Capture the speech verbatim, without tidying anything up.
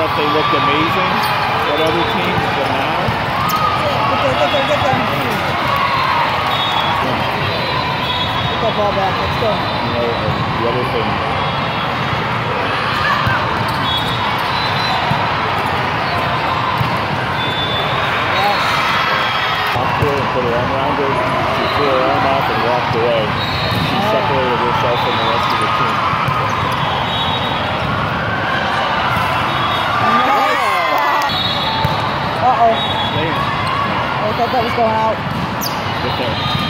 thought they looked amazing at other teams, but now. Get them, get them, get them. Get that ball back. Let's go. You know, the other thing. Yes. Walked her and put her arm around her. She threw her arm off and walked away. She Oh. separated herself from the rest of the team. Uh-oh. Damn. I thought that was going out. Good thing.